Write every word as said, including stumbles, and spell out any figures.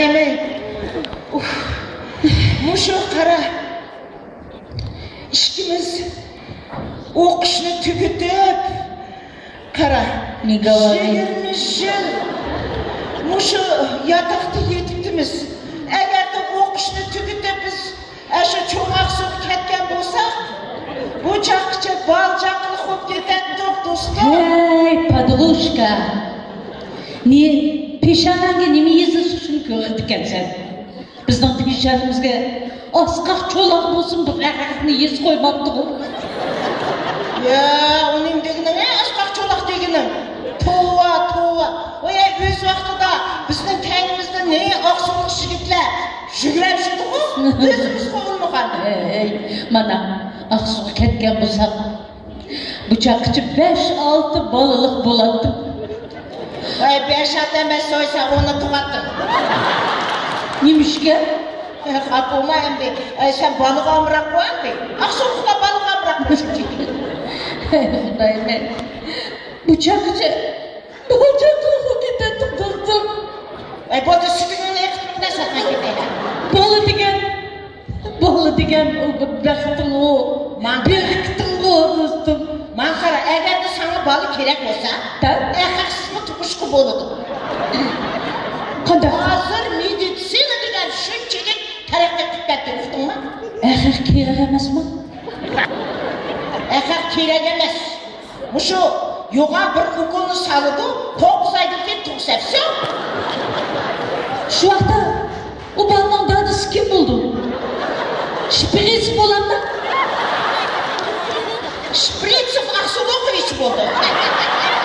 Мұшы қара, ішкіміз оқышыны түгітіп, қара, жегірміз жер, мұшы ятақты етіктіміз. Әгерді оқышыны түгітіп біз әші чоңақ соқ кеткен болсақ, бұл жаққыча бал жақылық болып кететін жоқ, достар. Әй, подружка, не пешанаңға неме езі сұшын көрді кәмсен? Біздің пешанымызға асқақ чолақ болсын, бір әғақны ез қоймапты ғой. Я, оның дегінің ә, асқақ чолақ дегінің? Туа, туа. Ой, өз уақытыда біздің тәңімізді не ақсылық жігітлер жүгіріп жүрді ғой, өзіміз қолынмаған. Ей, мана, ақсылық кеткен болсақ, бұчақчы бәш-алты балылық болады. Ой, бәш-алты әмес ойса, оны тұғаттың. Немішке? Қап болмайын бе, сен балық амырақ қойын бе? Ақсылыққа балық амырақ қойын бе? Құдай мен, бұчақчы, балжақылығы кететін достым. Ой, болды сүтіңін еқітімді сатқан кетеді. Балы деген, балы деген, бәқтің о, бәқтің о, достым. Маңқара, әгерді саңа балы керек болса, әқақсызмы тұқышқы болуды. Қандай? Азыр медицина деген шүнчелік тәрәқті түккәтті ұқтың ма? Әқақ керек емес ма? Әқақ керек емес. Мұшы, yoğan bir уколны салыды, тоғыз айдан кейін туғса, все. Şu vaxtda o balının dadısı kim buldu? Şprits bolan da? Шприцев Аксулокович болды.